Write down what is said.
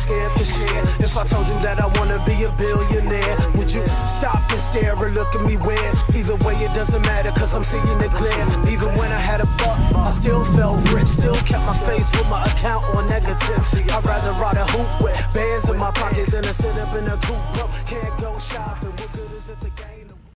scared to share. If I told you that I wanna be a billionaire, would you stop and stare and look at me weird? Either way it doesn't matter, cause I'm seeing it clear. Even when I had a buck, I still felt rich. Still kept my faith with my account on negative. I'd rather ride a hoop with bands in my pocket than to sit up in a coupe, bro. Can't go shopping, what good is it the game?